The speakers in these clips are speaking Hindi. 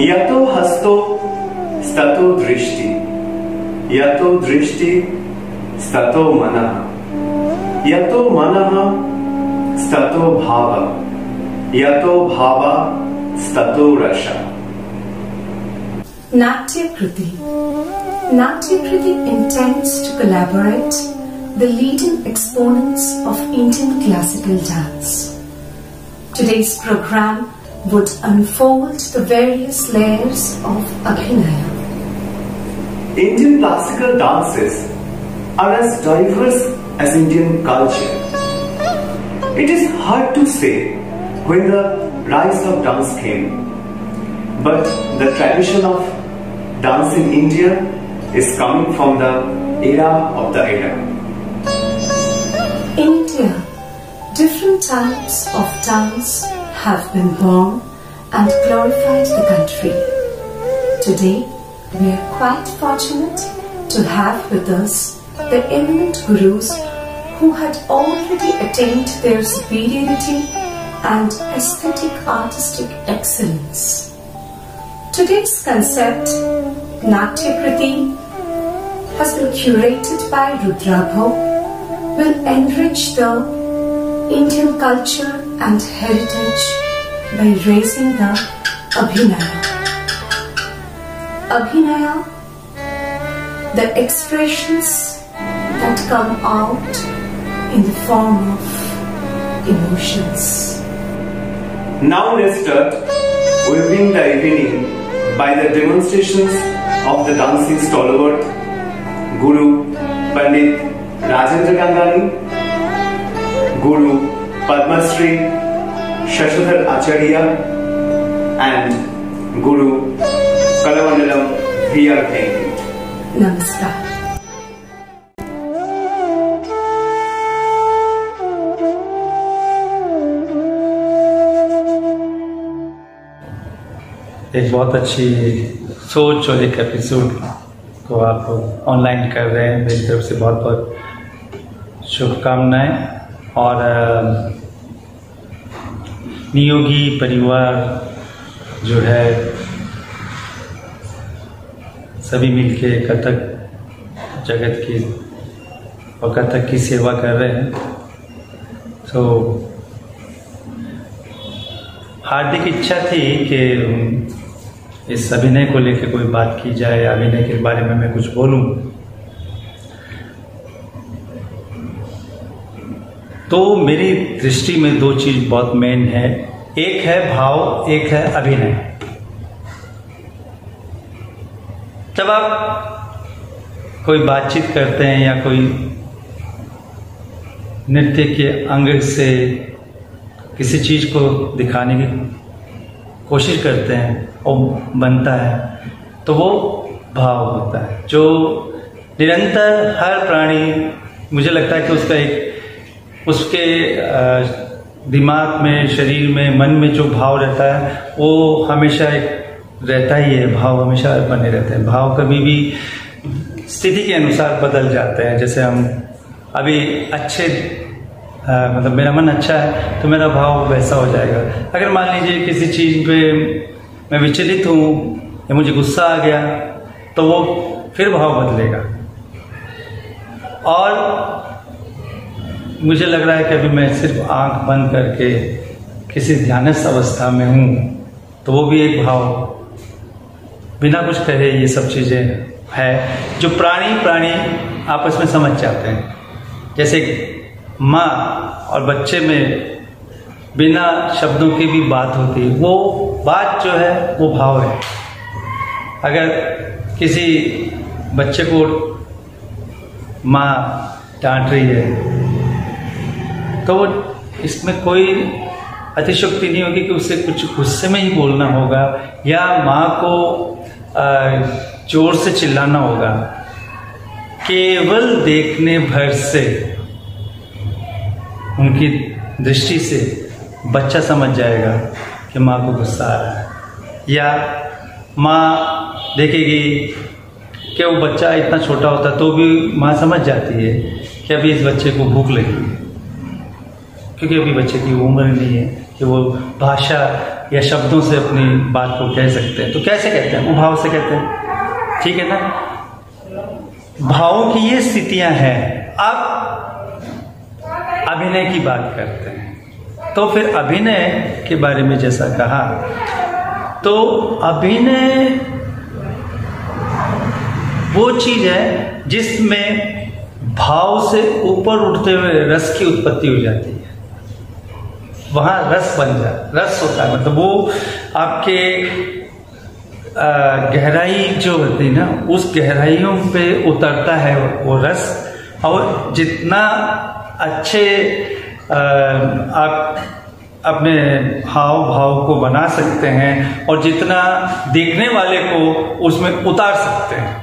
यतो हस्तो स्ततो दृष्टि, यतो दृष्टि स्ततो मनः, यतो मनः स्ततो भावः, यतो भावः स्ततो रसः. Natya Kriti. Natya Kriti intends to collaborate the leading exponents of Indian classical dance. Today's program would unfold the various layers of Abhinaya. Indian classical dances are as diverse as Indian culture. It is hard to say when the rise of dance came, but the tradition of dance in India is coming from the era of the era. In India, different types of dance have been born and glorified the country. Today, we are quite fortunate to have with us the eminent gurus who had already attained their superiority and aesthetic artistic excellence. Today's concept, Natya Kriti, has been curated by Rudrabho, will enrich the Indian culture and heritage by raising the Abhinaya. Abhinaya, the expressions that come out in the form of emotions. Now let's start weaving the evening by the demonstrations of the dancing stalwart Guru Pandit Rajendra Gangani, Guru Padma Shri Shashidhar Acharya, and Guru Kalamandalam V.R. Venkit. Namaskar. एक बहुत अच्छी सोच और एक एपिसोड को आप ऑनलाइन कर रहे हैं, मेरी तरफ से बहुत बहुत शुभकामनाएं। और नियोगी परिवार जो है सभी मिलके कथक जगत की और कथक की सेवा कर रहे हैं। तो हार्दिक इच्छा थी कि इस अभिनय को लेकर कोई बात की जाए, अभिनय के बारे में मैं कुछ बोलूं। तो मेरी दृष्टि में दो चीज बहुत मेन है, एक है भाव, एक है अभिनय। जब आप कोई बातचीत करते हैं या कोई नृत्य के अंग से किसी चीज को दिखाने की कोशिश करते हैं और बनता है, तो वो भाव होता है जो निरंतर हर प्राणी, मुझे लगता है कि उसका एक उसके दिमाग में, शरीर में, मन में जो भाव रहता है वो हमेशा एक रहता ही है। भाव हमेशा बने रहते हैं। भाव कभी भी स्थिति के अनुसार बदल जाते हैं। जैसे हम अभी अच्छे मतलब मेरा मन अच्छा है तो मेरा भाव वैसा हो जाएगा। अगर मान लीजिए किसी चीज पे मैं विचलित हूँ या मुझे गुस्सा आ गया तो वो फिर भाव बदलेगा। और मुझे लग रहा है कि अभी मैं सिर्फ आंख बंद करके किसी ध्यानस्थ अवस्था में हूँ तो वो भी एक भाव बिना कुछ कहे ये सब चीजें है जो प्राणी आपस में समझ जाते हैं। जैसे माँ और बच्चे में बिना शब्दों की भी बात होती है, वो बात जो है वो भाव है। अगर किसी बच्चे को माँ डांट रही है तो वो इसमें कोई अतिशयोक्ति नहीं होगी कि उसे कुछ गुस्से में ही बोलना होगा या माँ को जोर से चिल्लाना होगा। केवल देखने भर से, उनकी दृष्टि से बच्चा समझ जाएगा कि माँ को गुस्सा आ रहा है, या माँ देखेगी कि वो बच्चा इतना छोटा होता तो भी माँ समझ जाती है कि अभी इस बच्चे को भूख लगी है, क्योंकि अभी बच्चे की उम्र नहीं है कि वो भाषा या शब्दों से अपनी बात को कह सकते हैं। तो कैसे कहते हैं? वो भाव से कहते हैं, ठीक है ना। भावों की ये स्थितियां हैं। अब अभिनय की बात करते हैं। तो फिर अभिनय के बारे में जैसा कहा, तो अभिनय वो चीज है जिसमें भाव से ऊपर उठते हुए रस की उत्पत्ति हो जाती है। वहां रस बन जाता, रस होता है, मतलब वो आपके गहराई जो होती है ना, उस गहराइयों पे उतरता है वो रस। और जितना अच्छे आप अपने हाव भाव को बना सकते हैं और जितना देखने वाले को उसमें उतार सकते हैं,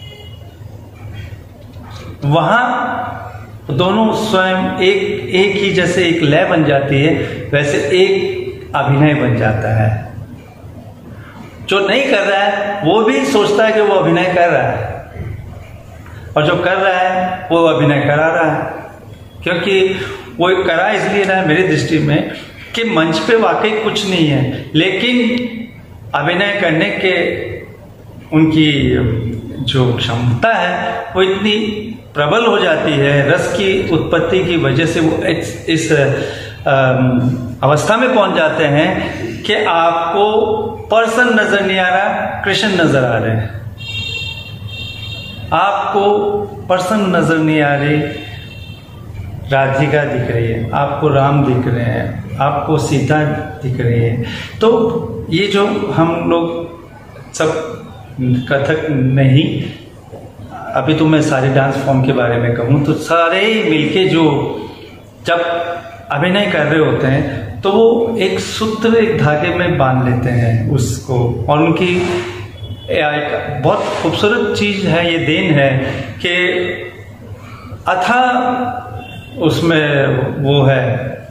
वहां दोनों स्वयं एक ही, जैसे एक लय बन जाती है, वैसे एक अभिनय बन जाता है। जो नहीं कर रहा है वो भी सोचता है कि वो अभिनय कर रहा है, और जो कर रहा है वो अभिनय करा रहा है। क्योंकि वो करा इसलिए रहा है मेरी दृष्टि में कि मंच पे वाकई कुछ नहीं है, लेकिन अभिनय करने के उनकी जो क्षमता है वो इतनी प्रबल हो जाती है रस की उत्पत्ति की वजह से। वो इस अवस्था में पहुंच जाते हैं कि आपको पर्सन नजर नहीं आ रहा, कृष्ण नजर आ रहे हैं। आपको पर्सन नजर नहीं आ रही, राधिका दिख रही है, आपको राम दिख रहे हैं, आपको सीता दिख रही है। तो ये जो हम लोग सब कथक नहीं, अभी तो मैं सारे डांस फॉर्म के बारे में कहूँ तो सारे मिलके जो जब अभिनय कर रहे होते हैं तो वो एक सूत्र, एक धागे में बांध लेते हैं उसको। और उनकी एक बहुत खूबसूरत चीज है, ये देन है कि अथा उसमें वो है,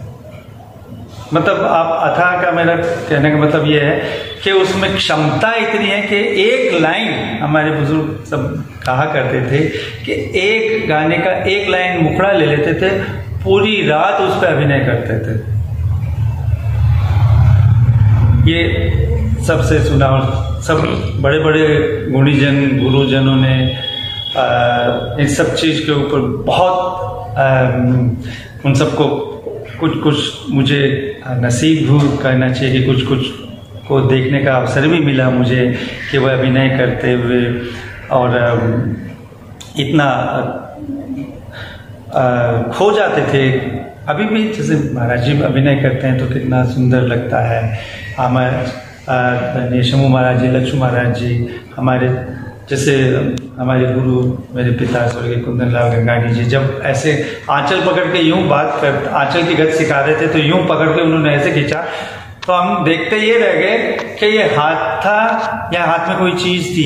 मतलब आप अथा का मेरा कहने का मतलब ये है कि उसमें क्षमता इतनी है कि एक लाइन, हमारे बुजुर्ग सब कहा करते थे कि एक गाने का एक लाइन मुखड़ा ले लेते थे, पूरी रात उस पर अभिनय करते थे। ये सबसे सुना, और सब बड़े बड़े गुणीजन गुरुजनों ने इन सब चीज के ऊपर बहुत उन सबको कुछ मुझे नसीब करना चाहिए, कुछ को देखने का अवसर भी मिला मुझे कि वह अभिनय करते हुए और इतना खो जाते थे। अभी भी जैसे महाराज जी अभिनय करते हैं तो कितना सुंदर लगता है। हमारे शमू महाराज जी, लक्ष्मण महाराज जी, हमारे जैसे हमारे गुरु मेरे पिता स्वर्गीय कुंदन लाल गंगानी जी, जब ऐसे आंचल पकड़ के यूं बात कर, आंचल की गति सिखा रहे थे तो यूं पकड़ के उन्होंने ऐसे खींचा तो हम देखते ये रह गए कि ये हाथ था या हाथ में कोई चीज थी।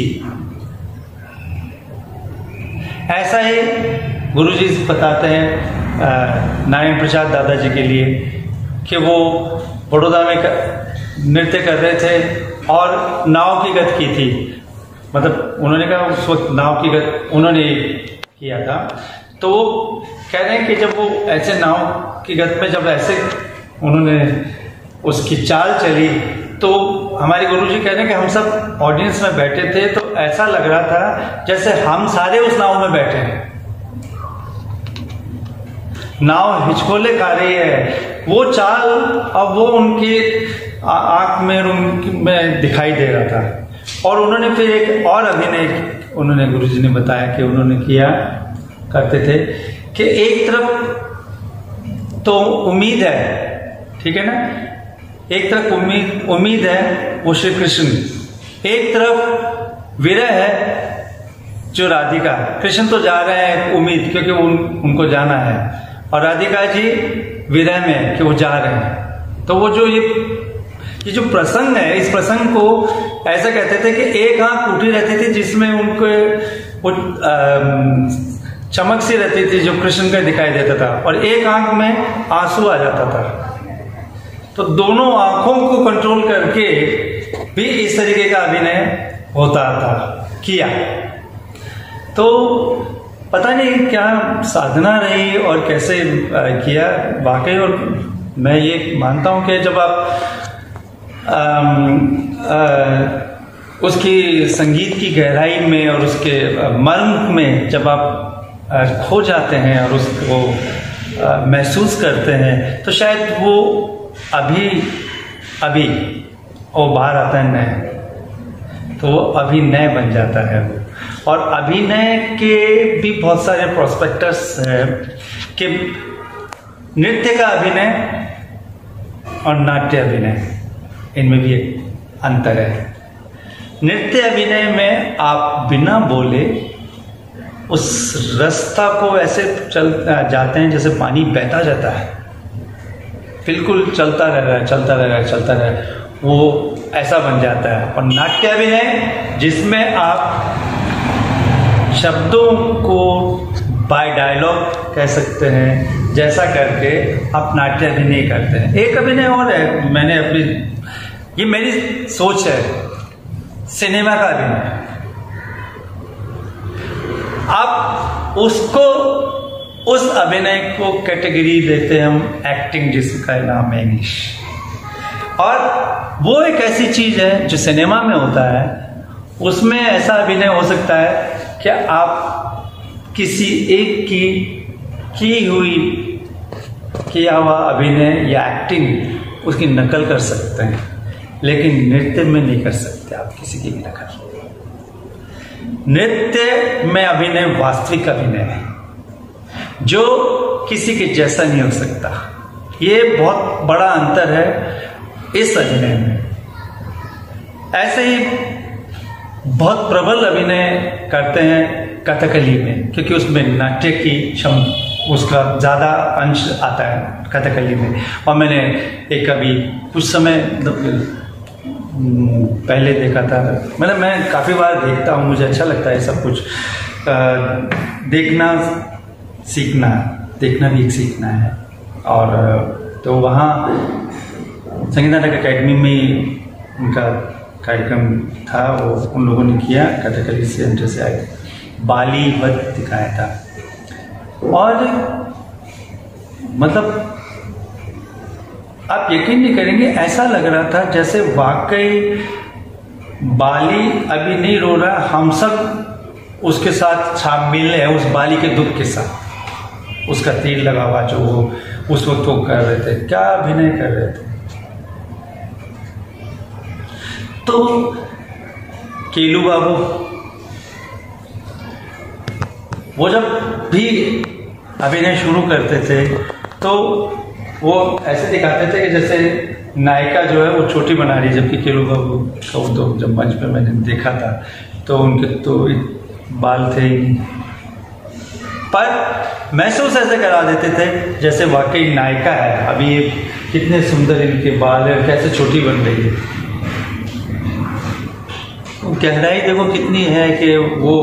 ऐसा ही गुरुजी बताते हैं नारायण प्रसाद दादाजी के लिए कि वो बड़ौदा में नृत्य कर रहे थे और नाव की गति की थी, मतलब उन्होंने कहा उस वक्त नाव की गति उन्होंने किया था। तो वो कह रहे हैं कि जब वो ऐसे नाव की गति में जब ऐसे उन्होंने उसकी चाल चली तो हमारे गुरुजी कह रहे हैं कि हम सब ऑडियंस में बैठे थे तो ऐसा लग रहा था जैसे हम सारे उस नाव में बैठे हैं। नाव हिचकोले खा रही है, वो चाल अब वो उनकी आंख में उनमें दिखाई दे रहा था। और उन्होंने फिर एक और अभिनय उन्होंने गुरुजी ने बताया कि उन्होंने किया करते थे कि एक तरफ तो उम्मीद है, ठीक है ना, एक तरफ उम्मीद है वो श्री कृष्ण, एक तरफ विरह है जो राधिका। कृष्ण तो जा रहे हैं उम्मीद क्योंकि उनको जाना है, और राधिका जी विरह में कि वो जा रहे हैं। तो वो जो ये जो प्रसंग है, इस प्रसंग को ऐसा कहते थे कि एक आंख उठी रहती थी जिसमें उनको वो चमक सी रहती थी जो कृष्ण का दिखाई देता था, और एक आंख में आंसू आ जाता था। तो दोनों आंखों को कंट्रोल करके भी इस तरीके का अभिनय होता था, किया। तो पता नहीं क्या साधना रही और कैसे किया वाकई। और मैं ये मानता हूं कि जब आप उसकी संगीत की गहराई में और उसके मर्म में जब आप खो जाते हैं और उसको महसूस करते हैं, तो शायद वो अभी वो बाहर आता है नया, तो वो अभिनय बन जाता है। और अभिनय के भी बहुत सारे प्रोस्पेक्टस हैं कि नृत्य का अभिनय और नाट्य अभिनय, इनमें भी एक अंतर है। नृत्य अभिनय में आप बिना बोले उस रास्ता को ऐसे चल जाते हैं जैसे पानी बहता जाता है, बिल्कुल चलता रह रहा है, वो ऐसा बन जाता है। और नाट्य अभिनय जिसमें आप शब्दों को बाय डायलॉग कह सकते हैं, जैसा करके आप नाट्य अभिनय करते हैं। एक अभिनय और है, मैंने अपनी, ये मेरी सोच है, सिनेमा का अभिनय। आप उसको, उस अभिनय को कैटेगरी देते हैं हम एक्टिंग, जिसका नाम है इंग्लिश। और वो एक ऐसी चीज है जो सिनेमा में होता है, उसमें ऐसा अभिनय हो सकता है कि आप किसी एक किया हुआ अभिनय या एक्टिंग उसकी नकल कर सकते हैं, लेकिन नृत्य में नहीं कर सकते आप किसी की भी नकल। नृत्य में अभिनय वास्तविक अभिनय है जो किसी के जैसा नहीं हो सकता। ये बहुत बड़ा अंतर है इस अभिनय में। ऐसे ही बहुत प्रबल अभिनय करते हैं कथकली में, क्योंकि उसमें नाट्य की उसका ज्यादा अंश आता है कथकली में। और मैंने एक अभी कुछ समय पहले देखा था, मतलब मैं काफी बार देखता हूँ, मुझे अच्छा लगता है सब कुछ देखना सीखना, देखना भी एक सीखना है। और तो वहाँ संगीत नाटक अकेडमी में उनका कार्यक्रम था, वो उन लोगों ने किया, कथकली सेंटर से आए, बाली वध दिखाया था। और मतलब आप यकीन नहीं करेंगे, ऐसा लग रहा था जैसे वाकई बाली अभी नहीं रो रहा, हम सब उसके साथ शामिल है, उस बाली के दुख के साथ। उसका तीर लगा हुआ जो वो उस वक्त वो कर रहे थे, क्या अभिनय कर रहे थे। तो केलू बाबू वो जब भी अभिनय शुरू करते थे तो वो ऐसे दिखाते थे कि जैसे नायिका जो है वो छोटी बना रही है, जबकि केलू बाबू को तो जब मंच पे मैंने देखा था तो उनके तो बाल थे ही नहीं, पर महसूस ऐसे करा देते थे जैसे वाकई नायिका है। अभी ये कितने सुंदर इनके बाल है, कैसे छोटी बन रही है। गहराई देखो कितनी है कि वो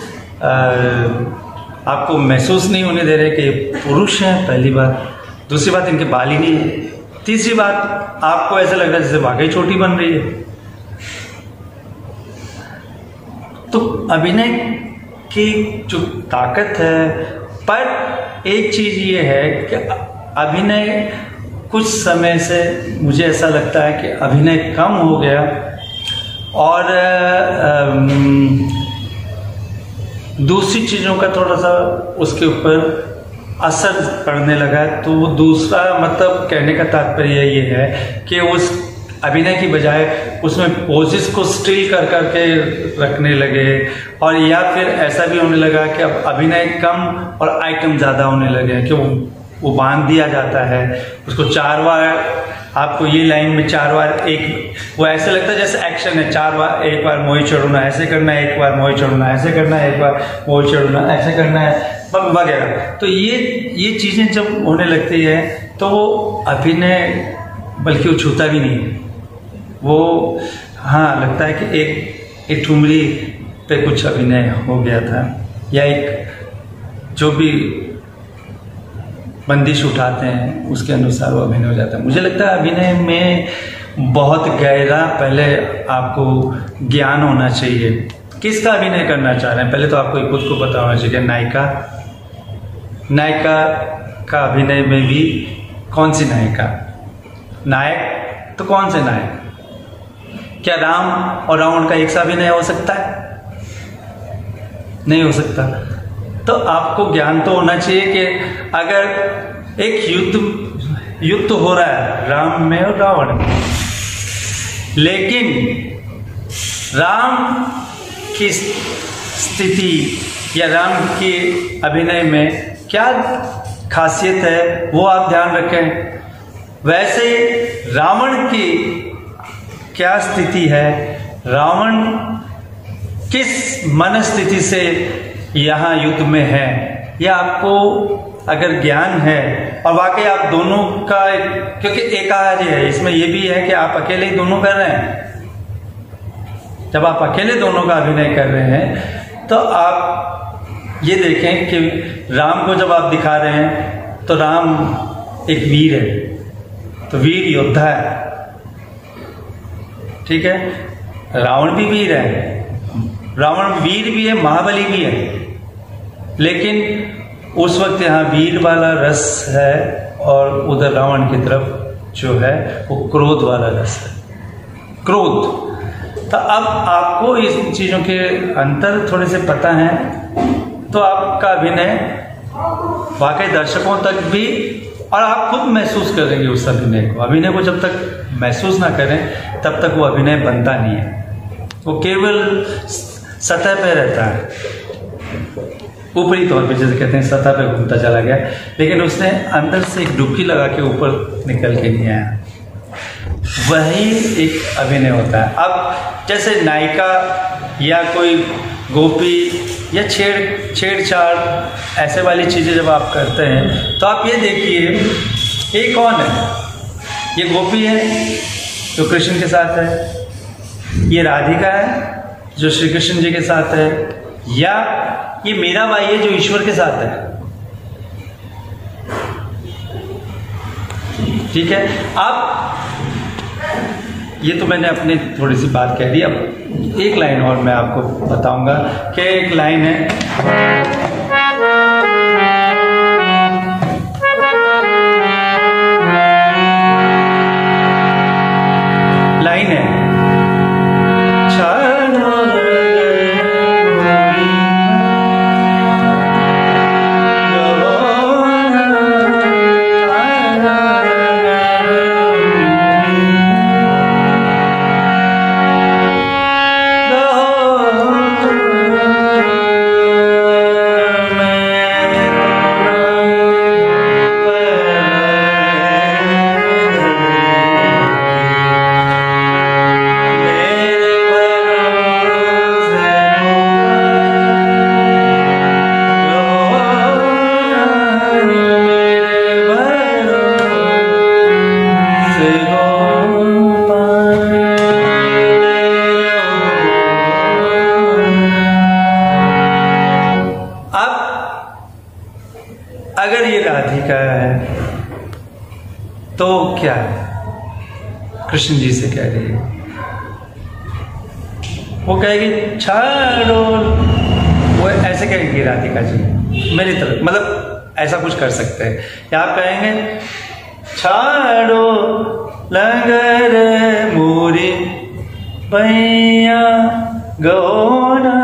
आपको महसूस नहीं होने दे रहे कि पुरुष हैं, पहली बात। दूसरी बात, इनके बाल ही नहीं है। तीसरी बात, आपको ऐसा लग रहा है जैसे वाकई छोटी बन रही है। तो अभिनय की जो ताकत है, पर एक चीज ये है कि अभिनय कुछ समय से मुझे ऐसा लगता है कि अभिनय कम हो गया और दूसरी चीजों का थोड़ा सा उसके ऊपर असर पड़ने लगा। तो वो दूसरा मतलब कहने का तात्पर्य ये है कि उस अभिनय की बजाय उसमें पोजेस को स्टिल कर करके रखने लगे, और या फिर ऐसा भी होने लगा कि अब अभिनय कम और आइटम ज्यादा होने लगे कि वो बांध दिया जाता है उसको 4 बार। आपको ये लाइन में 4 बार एक, वो ऐसे लगता है जैसे एक्शन है, 4 बार, एक बार मोही चढ़ना ऐसे करना है, एक बार मोही चढ़ना ऐसे करना है, एक बार मोही चढ़ना ऐसे करना है वगैरह। तो ये चीजें जब होने लगती है तो वो अभिनय बल्कि वो छूता भी नहीं, वो हाँ लगता है कि एक ठुमरी पे कुछ अभिनय हो गया था, या एक जो भी बंदिश उठाते हैं उसके अनुसार वो अभिनय हो जाता है। मुझे लगता है अभिनय में बहुत गहरा पहले आपको ज्ञान होना चाहिए, किसका अभिनय करना चाह रहे हैं। पहले तो आपको खुद को पता होना चाहिए। नायिका का अभिनय में भी कौन सी नायिका, नायक तो कौन से नायक, क्या राम और रावण का एक सा अभिनय हो सकता है? नहीं हो सकता। तो आपको ज्ञान तो होना चाहिए कि अगर एक युद्ध हो रहा है राम में और रावण में, लेकिन राम की स्थिति या राम की अभिनय में क्या खासियत है वो आप ध्यान रखें। वैसे रावण की क्या स्थिति है, रावण किस मनस्थिति से यहाँ युद्ध में है, यह आपको अगर ज्ञान है और वाकई आप दोनों का, क्योंकि एकार्य है इसमें यह भी है कि आप अकेले ही दोनों कर रहे हैं। जब आप अकेले दोनों का अभिनय कर रहे हैं तो आप ये देखें कि राम को जब आप दिखा रहे हैं तो राम एक वीर है, तो वीर योद्धा है, ठीक है। रावण भी वीर है, रावण वीर भी है, महाबली भी है, लेकिन उस वक्त यहाँ वीर वाला रस है और उधर रावण की तरफ जो है वो क्रोध वाला रस है, क्रोध। तो अब आपको इस चीजों के अंतर थोड़े से पता है तो आपका अभिनय वाकई दर्शकों तक भी, और आप खुद महसूस करेंगे उस अभिनय को। अभिनय को जब तक महसूस ना करें तब तक वो अभिनय बनता नहीं है, वो केवल सतह पे रहता है, ऊपरी तौर पे, जैसे कहते हैं सतह पे घूमता चला गया, लेकिन उसने अंदर से एक डुबकी लगा के ऊपर निकल के नहीं आया। वही एक अभिनय होता है। अब जैसे नायिका या कोई गोपी या छेड़छाड़ ऐसे वाली चीजें जब आप करते हैं तो आप ये देखिए ये कौन है, ये गोपी है जो कृष्ण के साथ है, ये राधिका है जो श्री कृष्ण जी के साथ है, या ये मीराबाई है जो ईश्वर के साथ है, ठीक है। अब ये तो मैंने अपनी थोड़ी सी बात कह दी, अब एक लाइन और मैं आपको बताऊंगा कि एक लाइन है, लाइन है अगर ये राधिका है तो क्या है, कृष्ण जी से कह रही है, वो कहेगी छाड़ो, वो ऐसे कहेंगी राधिका जी मेरी तरफ, मतलब ऐसा कुछ कर सकते हैं, या आप कहेंगे छाड़ो लंगर मोरी पैया गौना,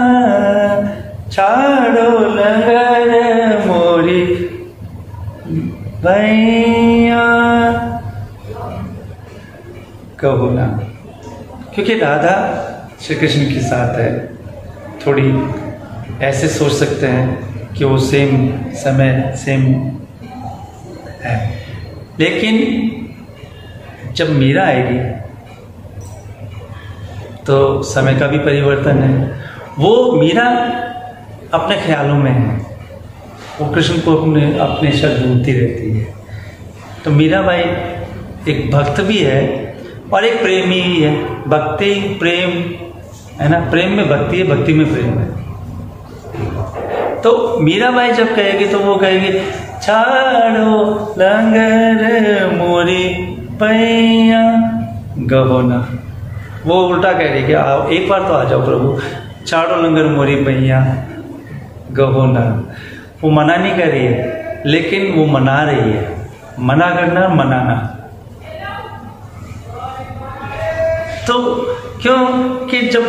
छाड़ो लंगर मोरी भैया कहो ना, क्योंकि राधा श्री कृष्ण के साथ है। थोड़ी ऐसे सोच सकते हैं कि वो सेम समय सेम है, लेकिन जब मीरा आएगी तो समय का भी परिवर्तन है। वो मीरा अपने ख्यालों में है, वो कृष्ण को अपने शब्द ढूंढती रहती है। तो मीराबाई एक भक्त भी है और एक प्रेमी भी है। भक्ति प्रेम है ना, प्रेम में भक्ति है, भक्ति में प्रेम है। तो मीराबाई जब कहेगी तो वो कहेगी छाड़ो लंगर मोरी पैया गहोना, वो उल्टा कह रही कि आओ एक बार तो आ जाओ प्रभु, छाड़ो लंगर मोरी पैया गहोना। वो मना नहीं कर रही है, लेकिन वो मना रही है। मना करना, मनाना। तो क्योंकि जब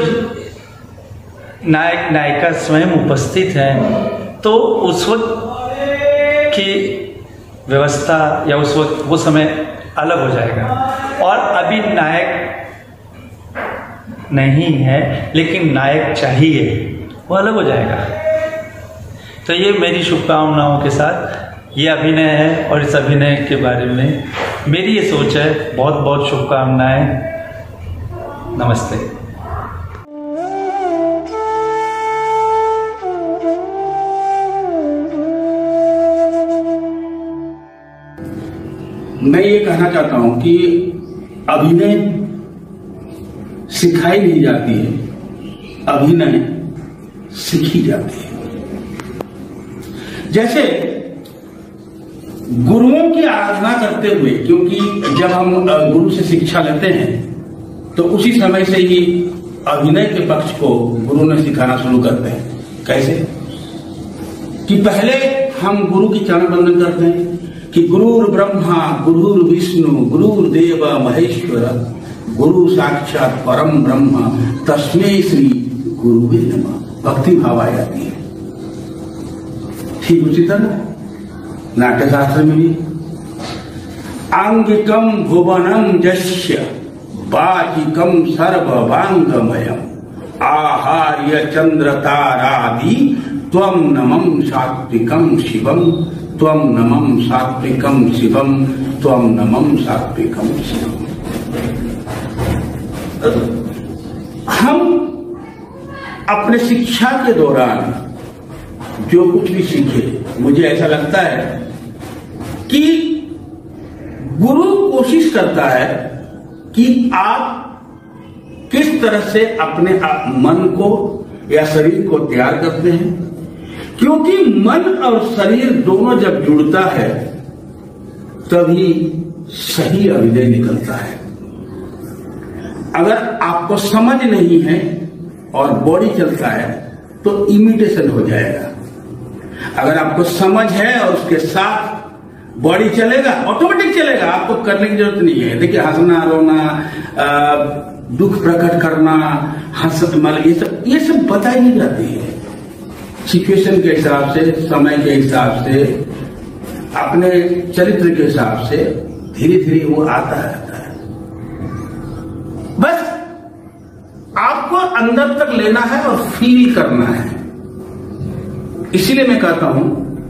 नायक नायिका स्वयं उपस्थित हैं तो उस वक्त की व्यवस्था या उस वक्त वो समय अलग हो जाएगा। और अभी नायक नहीं है लेकिन नायक चाहिए, वो अलग हो जाएगा। तो ये मेरी शुभकामनाओं के साथ ये अभिनय है और इस अभिनय के बारे में मेरी ये सोच है। बहुत बहुत शुभकामनाएं। नमस्ते। मैं ये कहना चाहता हूं कि अभिनय सिखाई नहीं जाती है, अभिनय सीखी जाती है। जैसे गुरुओं की आराधना करते हुए, क्योंकि जब हम गुरु से शिक्षा लेते हैं तो उसी समय से ही अभिनय के पक्ष को गुरु ने सिखाना शुरू करते हैं। कैसे कि पहले हम गुरु की चरण वंदन करते हैं कि गुरुर् ब्रह्मा गुरुर् विष्णु गुरुर्देव महेश्वर गुरु साक्षात परम ब्रह्म तस्मै श्री गुरुवे नमः। भक्ति भाव आ जाती है। ठीक उसी तरह नाट्यशास्त्र में भी आंगिकम भुवनम जस्य बाचिकम सर्ववांगमयम आहार्य चंद्र तारादि त्वं नमं सात्विकम शिवम त्वं नमं सात्विकम शिवम त्वं नमं सात्विकम शिवम। हम अपने शिक्षा के दौरान जो कुछ भी सीखे, मुझे ऐसा लगता है कि गुरु कोशिश करता है कि आप किस तरह से अपने मन को या शरीर को तैयार करते हैं, क्योंकि मन और शरीर दोनों जब जुड़ता है तभी सही अभिनय निकलता है। अगर आपको समझ नहीं है और बॉडी चलता है तो इमिटेशन हो जाएगा। अगर आपको समझ है और उसके साथ बॉडी चलेगा, ऑटोमेटिक चलेगा, आपको करने की जरूरत नहीं है। देखिए हंसना, रोना, दुख प्रकट करना, ये सब बताई नहीं जाती है। सिचुएशन के हिसाब से, समय के हिसाब से, अपने चरित्र के हिसाब से धीरे धीरे वो आता रहता है। बस आपको अंदर तक लेना है और फील करना है। इसीलिए मैं कहता हूं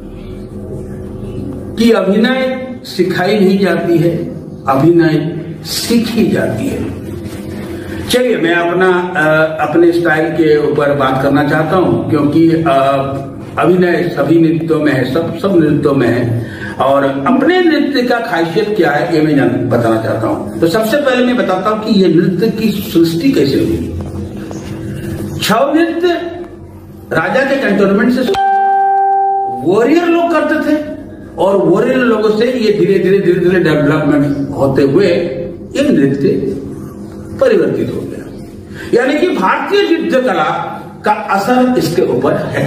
कि अभिनय सिखाई नहीं जाती है, अभिनय सीखी जाती है। चलिए मैं अपने स्टाइल के ऊपर बात करना चाहता हूं, क्योंकि अभिनय सभी नृत्यों में है, सब नृत्यों में है, और अपने नृत्य का खासियत क्या है ये मैं बताना चाहता हूं। तो सबसे पहले मैं बताता हूं कि ये नृत्य की सृष्टि कैसे हुई। छऊ नृत्य राजा के कैंटोनमेंट से वॉरियर लोग करते थे, और वॉरियर लोगों से ये धीरे धीरे डेवलपमेंट होते हुए ये नृत्य परिवर्तित हो गया। यानी कि भारतीय युद्ध कला का असर इसके ऊपर है।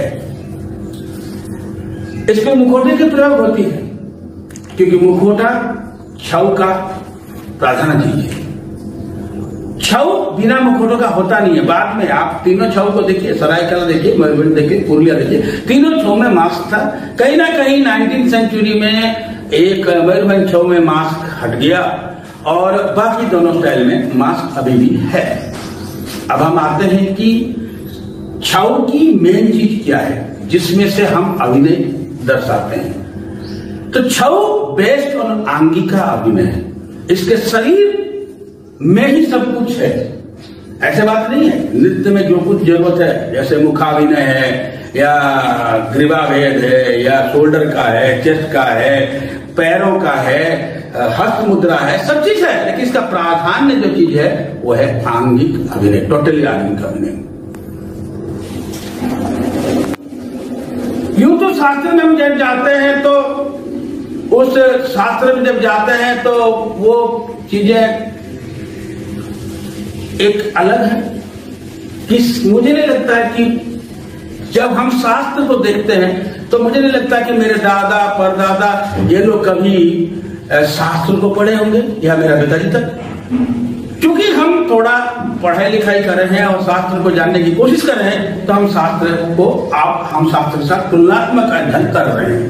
इसमें मुखौटे की प्रयोग होती है, क्योंकि मुखौटा छऊ का प्राधान्य चीज है। छऊ बिना मुखौटों का होता नहीं है। बाद में आप तीनों छऊ को देखिए, सरायकला देखिए, मयूरभंज देखिए, पुरुलिया देखिए, तीनों छऊ में मास्क था। कहीं ना कहीं 19वीं सेंचुरी में एक मयूरभंज छऊ में मास्क हट गया और बाकी दोनों स्टाइल में मास्क अभी भी है। अब हम आते हैं कि छऊ की मेन चीज क्या है जिसमें से हम अभिनय दर्शाते हैं। तो छऊ बेस्ड ऑन आंगिका अभिनय है। इसके शरीर में ही सब कुछ है, ऐसे बात नहीं है। नृत्य में जो कुछ जरूरत है, जैसे मुखाभिनय है या ग्रीवाभेद है या शोल्डर का है, चेस्ट का है, पैरों का है, हस्त मुद्रा है, सब चीज है, लेकिन इसका प्राधान्य जो चीज है वो है आंगिक अभिनय, टोटली आंगिक अभिनय। यूं तो शास्त्र में हम जब जाते हैं तो उस शास्त्र में जब जाते हैं तो वो चीजें एक अलग है। कि मुझे नहीं लगता है कि जब हम शास्त्र को देखते हैं तो मुझे नहीं लगता कि मेरे दादा परदादा ये लोग कभी शास्त्र को पढ़े होंगे, या मेरा पिताजी तक, क्योंकि हम हम थोड़ा पढ़ाई लिखाई कर रहे हैं और शास्त्र को जानने की कोशिश कर रहे हैं, तो हम शास्त्र के साथ तुलनात्मक अध्ययन कर रहे हैं।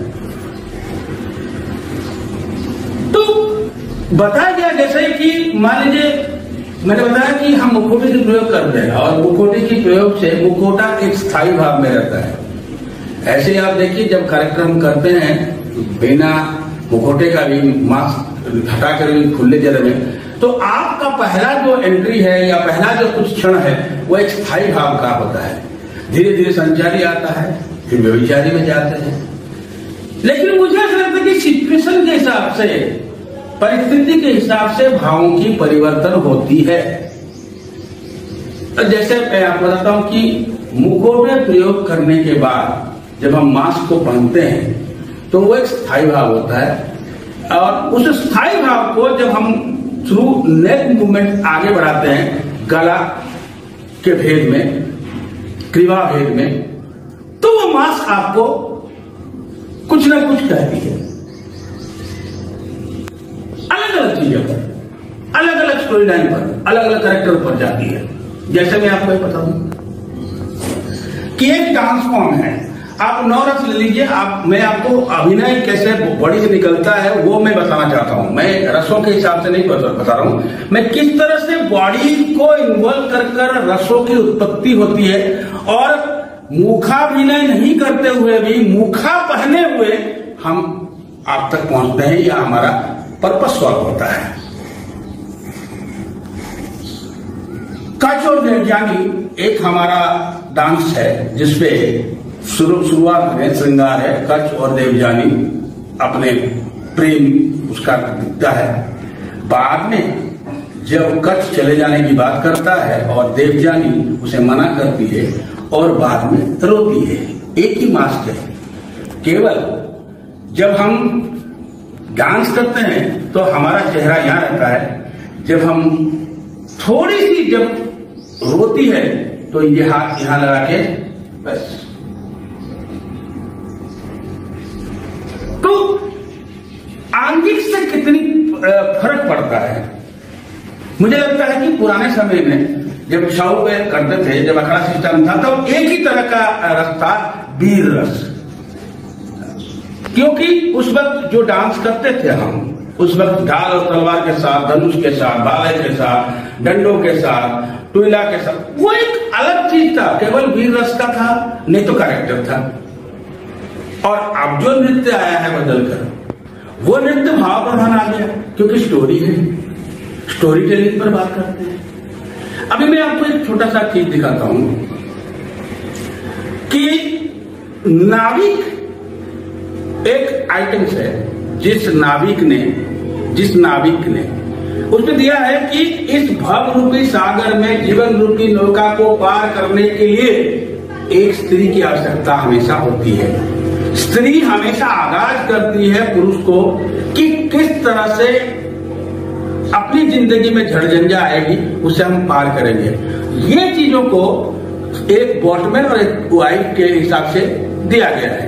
तो बताया गया जैसे कि मान लीजिए मैंने बताया कि हम मुखौटे का प्रयोग करते हैं और मुखौटे के प्रयोग से मुखौटा एक स्थायी भाव में रहता है। ऐसे आप देखिए जब कार्यक्रम करते हैं बिना मुखौटे का भी मास्क हटाकर खुले जगह में, तो आपका पहला जो एंट्री है या पहला जो कुछ क्षण है वो एक स्थायी भाव का होता है। धीरे धीरे संचारी आता है, फिर व्यभिचारी में जाते हैं। लेकिन मुझे ऐसा लगता है कि सिचुएशन के हिसाब से, परिस्थिति के हिसाब से भावों की परिवर्तन होती है। जैसे मैं आपको बताता हूं कि मुखौटे प्रयोग करने के बाद जब हम मास्क को पहनते हैं तो वो एक स्थायी भाव होता है, और उस स्थायी भाव को जब हम थ्रू नेक मूवमेंट आगे बढ़ाते हैं गला के भेद में, क्रीवा भेद में, तो वो मास्क आपको कुछ ना कुछ कहती है। अलग अलग चीजों पर, अलग अलग स्टोरी लाइन पर, अलग अलग कैरेक्टर पर जाती है। जैसे मैं आपको बता दूं कि एक डांस फॉर्म है, आप 9 रस ले लीजिए। मैं आपको अभिनय कैसे बॉडी से निकलता है वो मैं बताना चाहता हूं। मैं रसों के हिसाब से नहीं बता रहा हूं, मैं किस तरह से बॉडी को इन्वॉल्व कर रसों की उत्पत्ति होती है, और मुखाभिनय नहीं करते हुए भी मुखा पहने हुए हम आप तक पहुंचते हैं, या हमारा पर्पस सॉल्व होता है। कच्छ और देवजानी एक हमारा डांस है जिसपे शुरुआत में श्रृंगार है, कच्छ और देवजानी अपने प्रेम उसका दिखता है। बाद में जब कच्छ चले जाने की बात करता है और देवजानी उसे मना करती है और बाद में रोती है, एक ही मास्क है। केवल जब हम डांस करते हैं तो हमारा चेहरा यहां रहता है, जब हम थोड़ी सी जब रोती है तो ये हाथ यहां लगा के बस। तो आंगिक से कितनी फर्क पड़ता है। मुझे लगता है कि पुराने समय में जब छाऊ पे करते थे, जब अखाड़ा सिस्टम था, तब एक ही तरह का रस था, वीर रस। क्योंकि उस वक्त जो डांस करते थे हम, उस वक्त ढाल और तलवार के साथ, धनुष के साथ, भाले के साथ, डंडों के साथ, टुइला के साथ, वो एक अलग चीज था, केवल वीर रस का था, नहीं तो कैरेक्टर था। और अब जो नृत्य आया है बदलकर, वो नृत्य भाव प्रधान आ गया, क्योंकि स्टोरी है, स्टोरी टेलिंग पर बात करते हैं। अभी मैं आपको एक छोटा सा चीज दिखाता हूं कि नाविक एक आइटम्स है, जिस नाविक ने उसमें दिया है कि इस भव रूपी सागर में जीवन रूपी नौका को पार करने के लिए एक स्त्री की आवश्यकता हमेशा होती है। स्त्री हमेशा आगाज करती है पुरुष को कि किस तरह से अपनी जिंदगी में झड़झंझा आएगी, उसे हम पार करेंगे। ये चीजों को एक बॉटमैन और एक वाइफ के हिसाब से दिया गया है।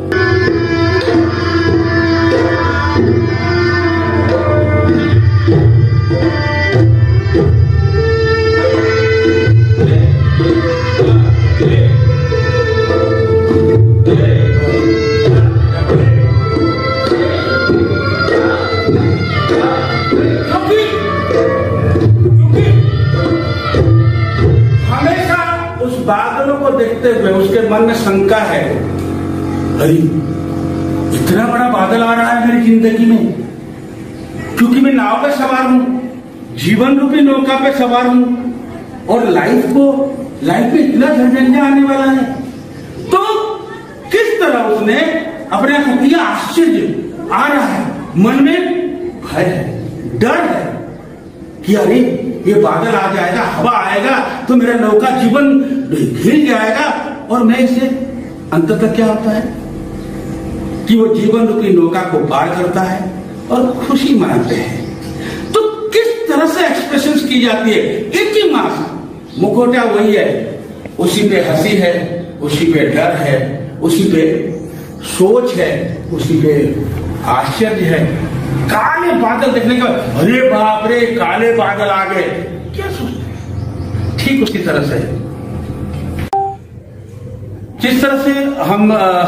बादलों को देखते हुए उसके मन में शंका है, अरे इतना बड़ा बादल आ रहा है मेरी जिंदगी में, क्योंकि मैं नाव पे सवार हूं, जीवन रूपी नौका पे सवार हूं, और लाइफ में इतना झंझंझा आने वाला है। तो किस तरह उसने अपने आप को किया, आश्चर्य आ रहा है, मन में भय है, डर है कि अरे ये बादल आ जाएगा, हवा आएगा तो मेरा नौका जीवन हिल जाएगा, और मैं इसे अंततः क्या होता है कि वो जीवन रूपी नौका को पार करता है और खुशी मनाते हैं। तो किस तरह से एक्सप्रेशंस की जाती है, एक ही मास्क, मुखौटा वही है, उसी पे हंसी है, उसी पे डर है, उसी पे सोच है, उसी पे आश्चर्य है। काले बादल देखने का, अरे बाप रे काले बादल आ गए, क्या सोचते ठीक उसी तरह से जिस तरह से हम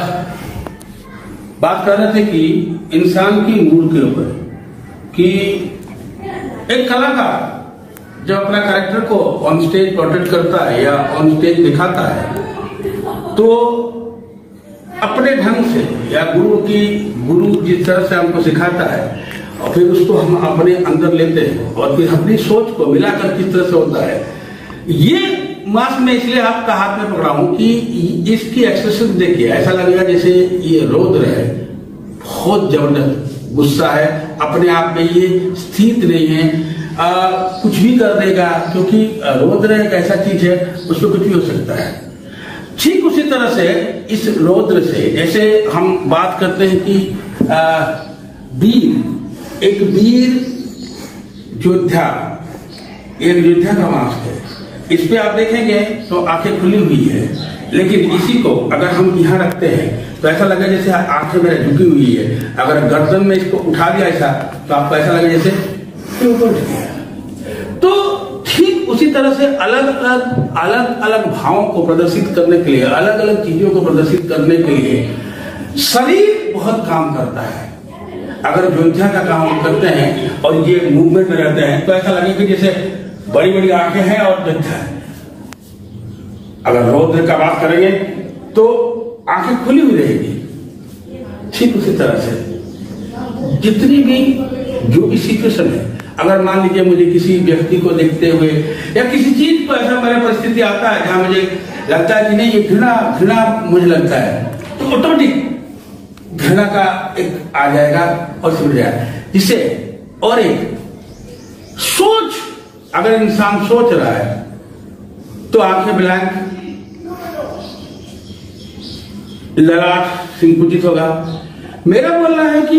बात कर रहे थे कि इंसान की मूड के ऊपर, कि एक कलाकार जब अपना कैरेक्टर को ऑन स्टेज पोर्ट्रेट करता है या ऑन स्टेज दिखाता है तो अपने ढंग से या गुरु जिस तरह से हमको सिखाता है और फिर उसको हम अपने अंदर लेते हैं और फिर अपनी सोच को मिलाकर किस तरह से होता है। ये मास्क में इसलिए आपका हाथ में पकड़ा हूं कि इसकी एक्सप्रेशन देखिए, ऐसा लगेगा जैसे ये रौद्र है, बहुत जबरदस्त गुस्सा है, अपने आप में ये स्थित नहीं है, कुछ भी कर देगा, क्योंकि रौद्र एक ऐसा चीज है उसमें कुछ भी हो सकता है। ठीक उसी तरह से इस रौद्र से, जैसे हम बात करते हैं कि एक वीर योद्धा, एक योद्धा का मास्क है, इस पे आप देखेंगे तो आंखें खुली हुई है, लेकिन इसी को अगर हम यहाँ रखते हैं तो ऐसा लगे जैसे आंखें मेरे झुकी हुई है। अगर गर्दन में इसको उठा दिया ऐसा तो आपको ऐसा लगे जैसे ऊपर उठ गया। तो ठीक उसी तरह से अलग अलग भावों को प्रदर्शित करने के लिए, अलग अलग चीजों को प्रदर्शित करने के लिए शरीर बहुत काम करता है। अगर योद्धा का काम हम करते हैं और ये मूवमेंट में रहते हैं तो ऐसा लगेगा जैसे बड़ी बड़ी आंखें हैं और योद्धा है। अगर रौद्र का बात करेंगे तो आंखें खुली हुई रहेगी। ठीक उसी तरह से जितनी भी जो भी सिचुएशन है, अगर मान लीजिए मुझे किसी व्यक्ति को देखते हुए या किसी चीज को ऐसा मेरा परिस्थिति आता है जहां मुझे लगता है कि नहीं ये घृणा मुझे लगता है, तो ऑटोमेटिक घृणा का एक आ जाएगा और समझ जाएगा। जिससे और एक सोच, अगर इंसान सोच रहा है तो आंखें ब्लैंक, ललाट संकुचित होगा। मेरा बोलना है कि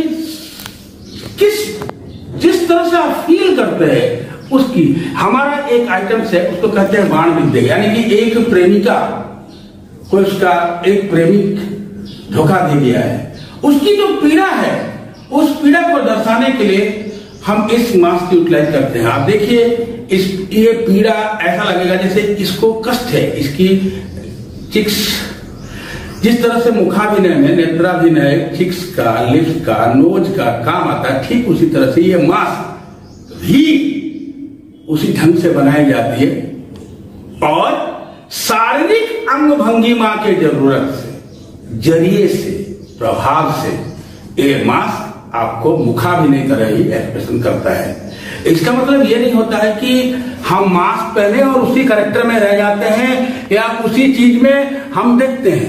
जिस तरह से आप फील करते हैं उसकी, हमारा एक आइटम है उसको कहते हैं बाण विद्या, यानी कि एक प्रेमिका को उसका एक प्रेमिक धोखा दे दिया है, उसकी जो पीड़ा है उस पीड़ा को दर्शाने के लिए हम इस मास्क की यूटिलाइज करते हैं। आप देखिए ये पीड़ा ऐसा लगेगा जैसे इसको कष्ट है, इसकी चिक्स, जिस तरह से मुखाभिनय में नेत्राभिनय, चिक्स का, लिप्स का, नोज का काम आता है, ठीक उसी तरह से ये मास्क भी उसी ढंग से बनाई जाती है और शारीरिक अंग भंगिमा के जरूरत से, जरिए से, प्रभाव से ये मास्क आपको मुखाभिनय तरह ही एक्सप्रेशन करता है। इसका मतलब ये नहीं होता है कि हम मास्क पहने और उसी कैरेक्टर में रह जाते हैं या उसी चीज में हम देखते हैं।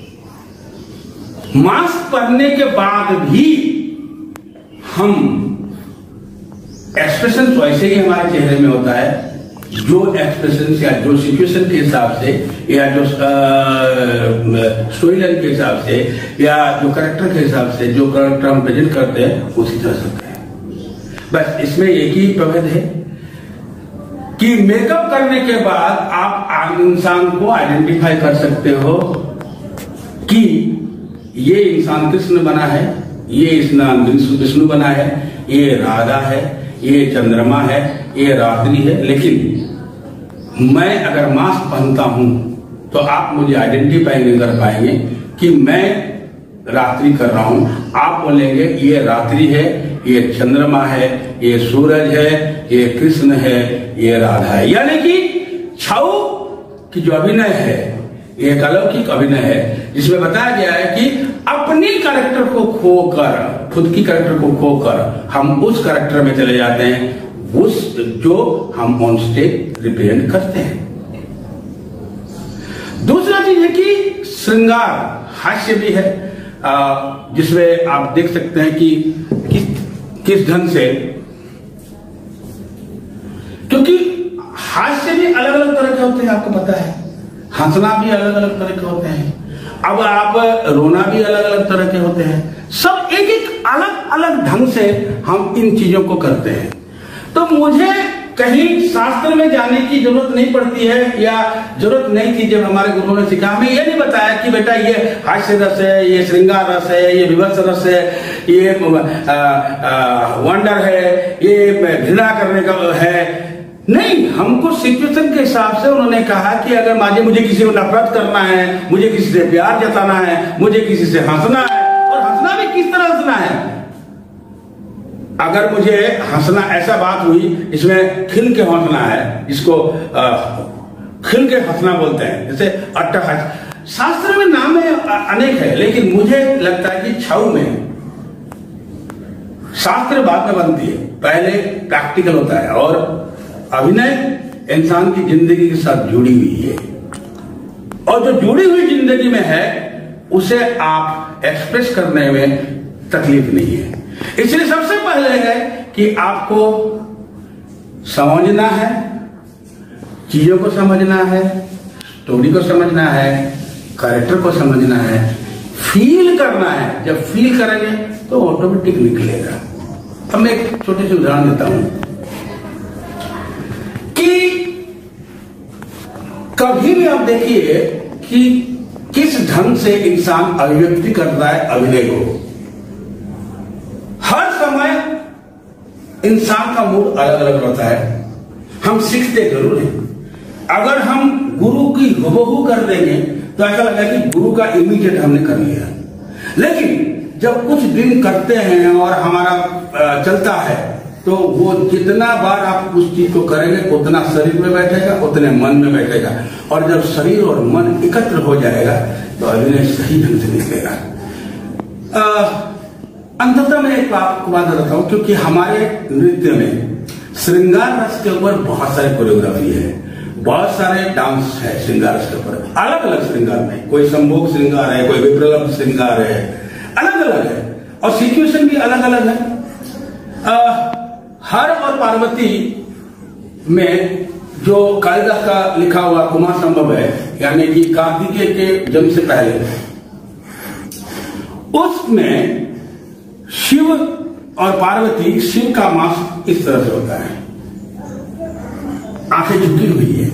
मास्क पहनने के बाद भी हम एक्सप्रेशन वैसे ही हमारे चेहरे में होता है, जो एक्सप्रेशन या जो सिचुएशन के हिसाब से या जो स्टोरी लाइन के हिसाब से या जो कैरेक्टर के हिसाब से जो कैरेक्टर हम प्रेजेंट करते हैं उसी तरह से होता है। बस इसमें एक ही प्रभेद है कि मेकअप करने के बाद आप इंसान को आइडेंटिफाई कर सकते हो कि ये इंसान कृष्ण बना है, ये इंसान विष्णु बना है, ये राधा है, ये चंद्रमा है, ये रात्रि है। लेकिन मैं अगर मास्क पहनता हूं तो आप मुझे आइडेंटिफाई नहीं कर पाएंगे कि मैं रात्रि कर रहा हूं। आप बोलेंगे ये रात्रि है, ये चंद्रमा है, ये सूरज है, ये कृष्ण है, ये राधा है। यानी कि छाऊ की जो अभिनय है एक अलौकिक अभिनय है जिसमें बताया गया है कि अपनी कैरेक्टर को खोकर, खुद की कैरेक्टर को खोकर हम उस कैरेक्टर में चले जाते हैं उस जो हम ऑन स्टेज रिप्रेजेंट करते हैं। दूसरा चीज है कि श्रृंगार हास्य भी है, जिसमें आप देख सकते हैं कि किस ढंग से, क्योंकि हास्य भी अलग अलग तरह के होते हैं, आपको पता है, हंसना भी अलग अलग तरह के होते हैं, अब आप रोना भी अलग अलग तरह के होते हैं। सब एक एक अलग अलग ढंग से हम इन चीजों को करते हैं। तो मुझे कहीं शास्त्र में जाने की जरूरत नहीं पड़ती है या जरूरत नहीं थी जब हमारे गुरुओं ने सिखाया। हमें ये नहीं बताया कि बेटा ये हास्य रस है, ये श्रृंगार रस है, ये विभत्स रस है, ये वंडर है, ये घृणा करने का है। नहीं, हमको सिचुएशन के हिसाब से उन्होंने कहा कि अगर मुझे किसी को नफरत करना है, मुझे किसी से प्यार जताना है, मुझे किसी से हंसना है, और हंसना भी किस तरह हंसना है। अगर मुझे हंसना, ऐसा बात हुई इसमें खिल के हंसना है, इसको खिल के हंसना बोलते हैं, जैसे अट्टहास। शास्त्र में नाम अनेक है, लेकिन मुझे लगता है कि छऊ में शास्त्र बाद में बनती है, पहले प्रैक्टिकल होता है, और अभिनय इंसान की जिंदगी के साथ जुड़ी हुई है, और जो जुड़ी हुई जिंदगी में है उसे आप एक्सप्रेस करने में तकलीफ नहीं है। इसलिए सबसे पहले है कि आपको समझना है, चीजों को समझना है, स्टोरी को समझना है, कैरेक्टर को समझना है, फील करना है। जब फील करेंगे तो ऑटोमेटिक निकलेगा। अब मैं एक छोटे से उदाहरण देता हूं कि कभी भी आप देखिए कि किस ढंग से इंसान अभिव्यक्ति करता है अभिनय को। हर समय इंसान का मूड अलग अलग होता है। हम सीखते जरूर हैं। अगर हम गुरु की हुबहू कर देंगे तो ऐसा लगेगा कि गुरु का इमीडिएट हमने कर लिया, लेकिन जब कुछ दिन करते हैं और हमारा चलता है तो वो जितना बार आप उस चीज को करेंगे उतना शरीर में बैठेगा, उतने मन में बैठेगा, और जब शरीर और मन एकत्र हो जाएगा तो अभिनय सही ढंग से निकलेगा। अंततः मैं एक आपको बात बताता हूं, क्योंकि हमारे नृत्य में श्रृंगार रस के ऊपर बहुत सारे कोरियोग्राफी है, बहुत सारे डांस है श्रृंगार रस के ऊपर, अलग अलग श्रृंगार में, कोई संभोग श्रृंगार है, कोई विप्रलंब श्रृंगार है, अलग अलग है, और सिचुएशन भी अलग अलग है। हर और पार्वती में जो कालिदास का लिखा हुआ कुमार संभव है, यानी कि कार्तिकेय के जन्म से पहले, उसमें शिव और पार्वती, शिव का मास्क इस तरह से होता है, आंखें झुकी हुई है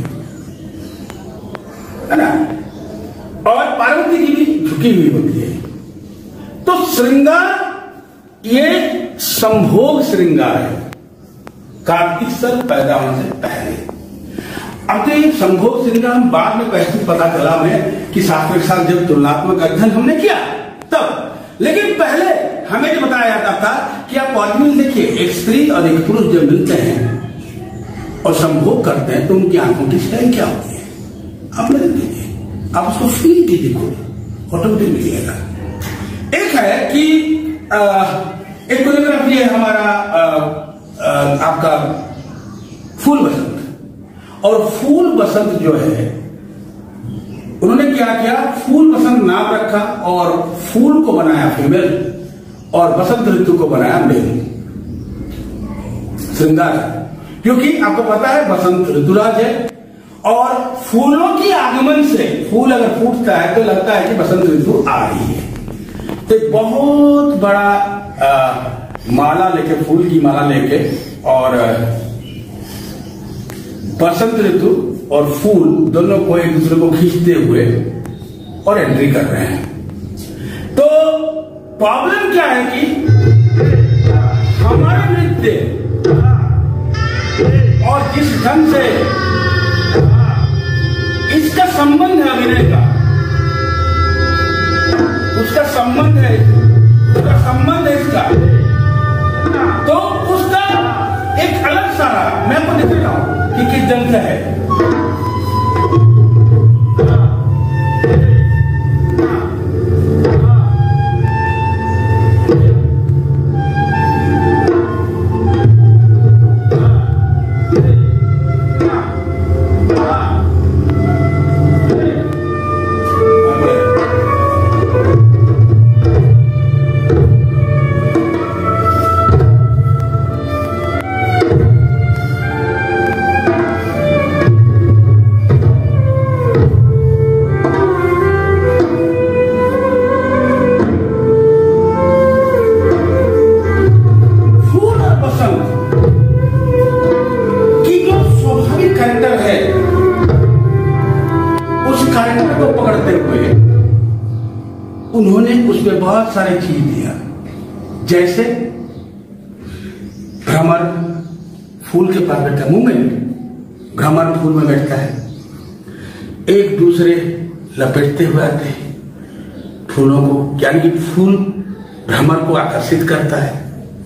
ना, और पार्वती की भी झुकी हुई होती है। तो श्रृंगार ये संभोग श्रृंगार है, कार्तिक सर पैदा होने से पहले। अब तो ये संभोग श्रृंगार हम बाद में कैसे पता चला हमें कि शास्त्र के साथ जब तुलनात्मक अध्ययन हमने किया तब, लेकिन पहले हमें जो बताया जाता था कि आप आदमी देखिए, एक स्त्री और एक पुरुष जब मिलते हैं और संभोग करते हैं तो उनकी आंखों की स्टाइल क्या होती है, आप नहीं देखिए, आप उसको फील कीजिए, ऑटोमेटिक मिलेगा। एक है कि एक कोरियोग्राफी है हमारा आपका फूल बसंत, और फूल बसंत जो है उन्होंने क्या किया, फूल बसंत नाम रखा और फूल को बनाया फीमेल और बसंत ऋतु को बनाया मेल, श्रृंगार, क्योंकि आपको पता है बसंत ऋतुराज है, और फूलों की आगमन से फूल अगर फूटता है तो लगता है कि बसंत ऋतु आ रही है। तो बहुत बड़ा माला लेके, फूल की माला लेके, और बसंत ऋतु और फूल दोनों को एक दूसरे को खींचते हुए और एंट्री कर रहे हैं। तो प्रॉब्लम क्या है कि हमारा नृत्य और जिस ढंग से इसका संबंध है अभिनय का, उसका संबंध है, उसका संबंध है इसका, तो उसका एक अलग सारा मैं आपको दिखाता हूं कि किस ढंग से है। उन्होंने उसमें बहुत सारे चीज दिया, जैसे भ्रमर, फूल के पास बैठा मूवमेंट, भ्रमर फूल में बैठता है, एक दूसरे लपेटते हुए आते हैं फूलों को, यानी कि फूल भ्रमर को आकर्षित करता है।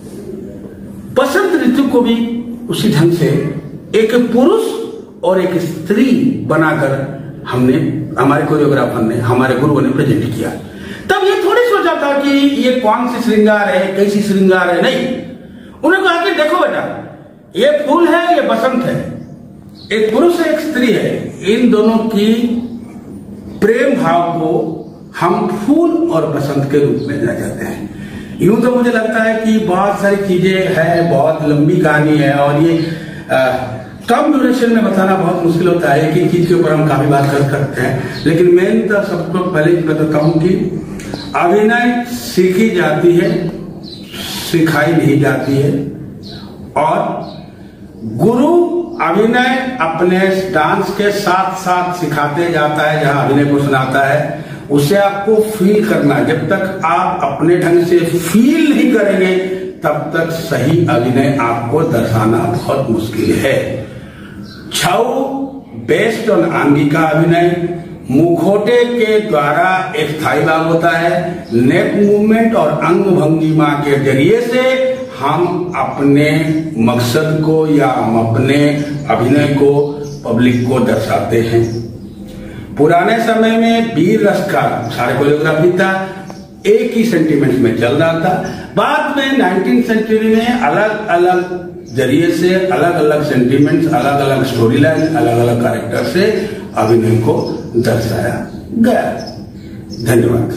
बसंत ऋतु को भी उसी ढंग से एक पुरुष और एक स्त्री बनाकर हमने, हमारे कोरियोग्राफर ने, हमारे गुरुओं ने प्रेजेंट किया। तब ये थोड़ी सोचा था कि ये कौन सी श्रृंगार है, कैसी श्रृंगार है, नहीं। उन्होंने कहा कि देखो बेटा, ये फूल है, ये बसंत है, एक पुरुष है, एक स्त्री है, इन दोनों की प्रेम भाव को हम फूल और बसंत के रूप में जाना चाहते हैं। यूं तो मुझे लगता है कि बहुत सारी चीजें हैं, बहुत लंबी कहानी है, और ये कम ड्यूरेशन में बताना बहुत मुश्किल होता है। एक ही चीज के ऊपर हम काफी बात करते हैं, लेकिन मैं तो सबको पहले बताता हूं कि अभिनय सीखी जाती है, सिखाई नहीं जाती है। और गुरु अभिनय अपने डांस के साथ साथ सिखाते जाता है, जहां अभिनय को सुनाता है उसे आपको फील करना। जब तक आप अपने ढंग से फील नहीं करेंगे तब तक सही अभिनय आपको दर्शाना बहुत मुश्किल है। छौ बेस्ड ऑन आंगिका अभिनय, मुखौटे के द्वारा एक स्थायी भाव होता है। नेक मूवमेंट और अंग भंगिमा के जरिए से हम अपने मकसद को या हम अपने अभिनय को पब्लिक को दर्शाते हैं। पुराने समय में वीर रस का सारे कोरियोग्राफी था, एक ही सेंटीमेंट में चल रहा था। बाद में 19वीं सेंचुरी में अलग अलग जरिए से अलग अलग सेंटीमेंट्स, अलग अलग स्टोरी लाइन, अलग अलग कैरेक्टर से अभिनय को दर्शाया गया। धन्यवाद।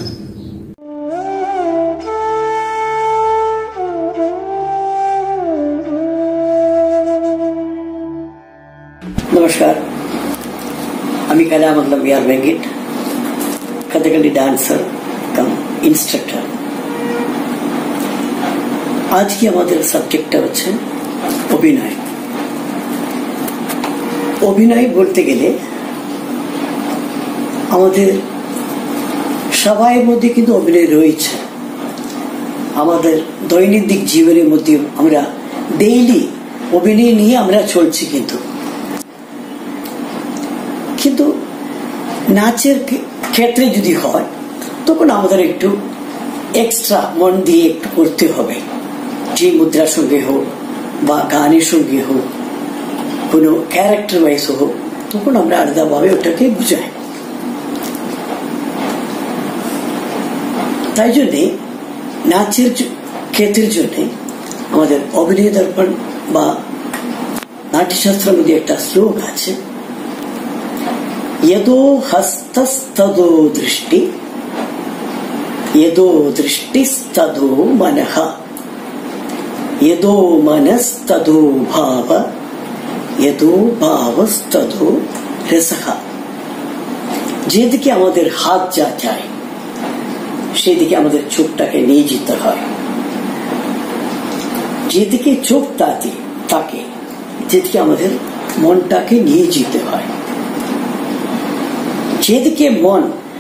नमस्कार, আমি কালা मतलब we are Venkat, Kathakali dancer cum instructor. आज की हमारे सब्जेक्ट হচ্ছে অভিনয়। অভিনয় বলতে গেলে আমাদের সবার মধ্যে কিন্তু অভিনয় রয়েছে। আমাদের দৈনন্দিন জীবনের মধ্যে আমরা ডেইলি অভিনয় নিয়ে আমরা চলছি, কিন্তু নাচের ক্ষেত্রে যদি হয় তখন আমাদের একটু এক্সট্রা মন দিয়ে একটু করতে হবে। যে মুদ্রার সঙ্গে হোক বা গানের সঙ্গে হোক, কোনো ক্যারেক্টার ওয়াইজ হোক, তখন আমরা আলাদাভাবে ওটাকে বুঝাই। তাই জন্যে নাচের ক্ষেত্রের জন্য আমাদের অভিনয় দর্পণ বা নাট্যশাস্ত্রের মধ্যে একটা শ্লোক আছে, यदो हस्तस्तदो दृष्टि, यदो दृष्टिस्तदो मनः, यदो मनस्तदो भाव, यदो भावस्तदो रसः। যেদিকে আমাদের হাত যা যায় সেদিকে আমাদের চোখটাকে নিয়ে যেতে হয়। যেদিকে চোখ তাকে যেদিকে আমাদের মনটাকে নিয়ে যেতে হয়। যেদিকে মন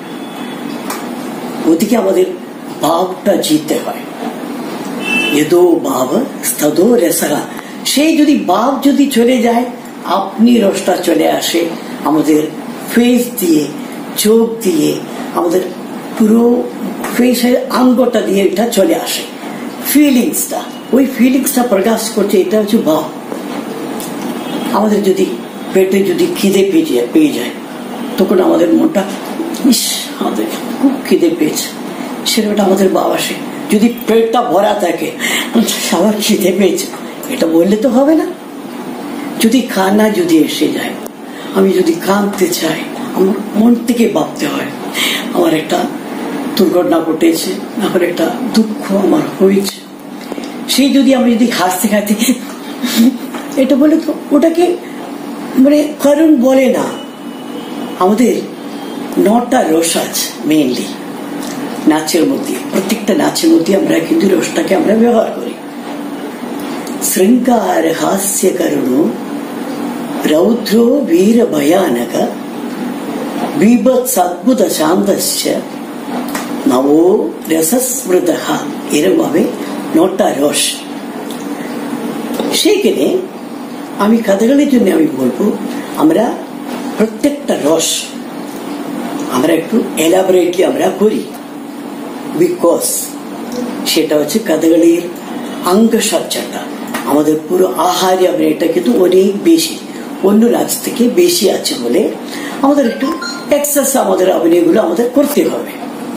ওদিকে আমাদের ভাবটা জিততে হয়। यदो भाव स्तदो रसः। সেই যদি ভাব যদি চলে যায়, আপনি রসটা চলে আসে আমাদের ফেস দিয়ে, চোখ দিয়ে, আমাদের পুরো ফেসের আঙ্গটা দিয়ে এটা চলে আসে। ফিলিংসটা, ওই ফিলিংসটা প্রকাশ করছে, এটা হচ্ছে ভাব। আমাদের যদি পেটে যদি খিদে পেয়ে যায় তখন আমাদের মনটা ইস আমাদের খুব খিদে পেয়েছে, সেটা আমাদের ভাব আসে। যদি পেটটা ভরা থাকে, সবার খিদে পেয়েছে, এটা বললে তো হবে না। যদি কান্না যদি এসে যায়, আমি যদি কাঁদতে চাই, আমার মন থেকে ভাবতে হয় আমার একটা দুর্ঘটনা ঘটেছে, আমার একটা দুঃখ আমার হয়েছে। সেই যদি আমি যদি হাসতে খাইতে এটা বলে তো ওটাকে মানে কারণ বলে না। আমাদের 9টা রস আছে মেইনলি নাচের মধ্যে। প্রত্যেকটা নাচের মধ্যে আমরা কিন্তু রসটাকে আমরা ব্যবহার করি। শৃঙ্গার হাস্য করুণ রৌদ্র বীর ভয়ানক বিভৎস অদ্ভুত শান্তশ্চ নবো রসস্মৃতঃ, এরকম ভাবে 9টা রস। সেইখানে আমি কাথাকালির জন্য আমি বলবো আমরা প্রত্যেকটা রস আমরা একটু এলাবোরেটলি আমরা করি, বিকজ সেটা হচ্ছে কাথাকালির অঙ্গসজ্জাটা আমাদের পুরো আহারে আমরা এটা কিন্তু অনেক বেশি অন্য রাজ্য থেকে বেশি আছে বলে আমাদের একটু এক্সারসাইজ আমাদের অভিনয়গুলো আমাদের করতে হবে।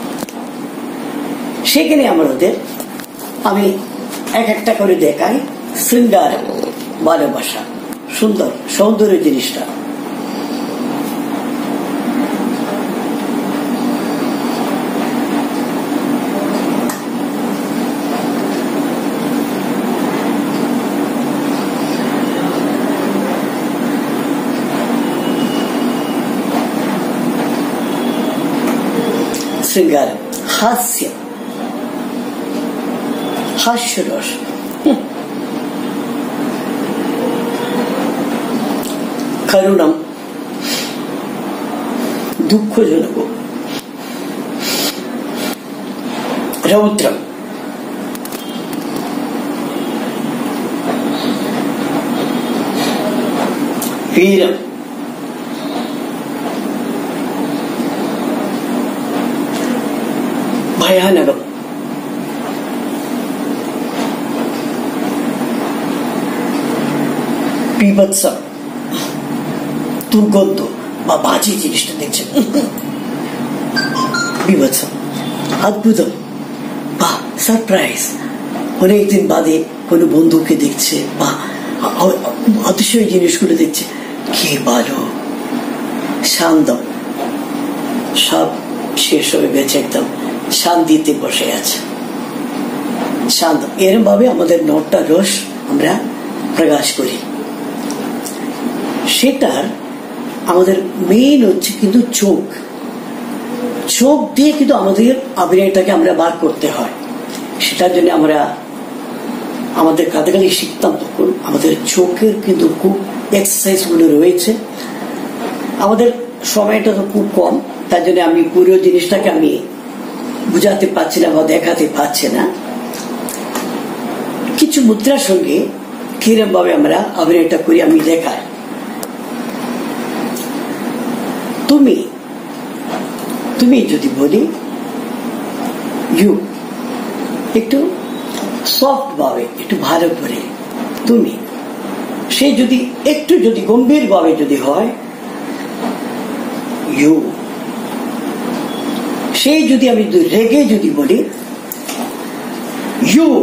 সেখানে আমাদের আমি এক একটা করে দেখাই শৃঙ্গার, ভালোবাসা, সুন্দর সৌন্দর্য জিনিসটা। शृंगार, हास्य, हास्यरस, करुणम, दुःखजनक, रौद्रम, वीरम, भयानकम, बीभत्सम, दुर्गंध বা বাজে জিনিসটা দেখছেন, बीभत्सम, अद्भुतम বা সারপ্রাইজ, অনেকদিন বাদে কোনো বন্ধুকে দেখছে বা অতিশয় জিনিসগুলো দেখছে, কি ভালো, শান্তম, সব শেষ হয়ে গেছে, একদম শান্তিতে বসে আছে, শান্ত। এরকম ভাবে আমাদের 9টা রস আমরা প্রকাশ করি। সেটার আমাদের মেইন হচ্ছে কিন্তু চোখ, চোখ দিয়ে কিন্তু আমাদের অভিনয়টাকে আমরা বার করতে হয়। সেটার জন্য আমরা আমাদের কাথাকালি শিখতাম তখন আমাদের চোখের কিন্তু খুব এক্সারসাইজ গুলো রয়েছে। আমাদের সময়টা তো খুব কম, তার জন্য আমি পুরো জিনিসটাকে আমি বুঝাতে পারছি না বা দেখাতে পারছি না। কিছু মুদ্রার সঙ্গে কিরম ভাবে আমরা অভিনয়টা করি আমি দেখাই। তুমি তুমি যদি বলি ইউ, একটু সফট ভাবে একটু ভালো করে তুমি, সে যদি একটু যদি গম্ভীর ভাবে যদি হয় ইউ, সেই যদি আমি রেগে যদি বলি ইউ,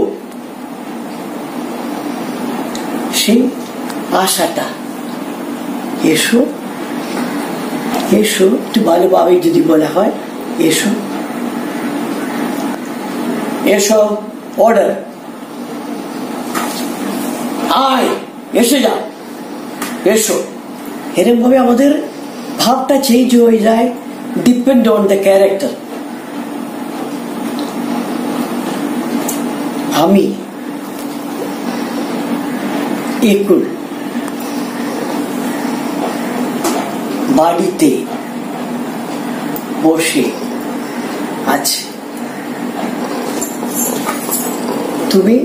সেই আশাটা এসো এসো একটু ভালোভাবে যদি বলা হয় এসো এসো, অর্ডার, আয়, এসে যাও, এসো, এরকম ভাবে আমাদের ভাবটা চেঞ্জ হয়ে যায়, ডিপেন্ড অন দ্য ক্যারেক্টার। আমি একুল বাড়িতে বসে আছে, তুমি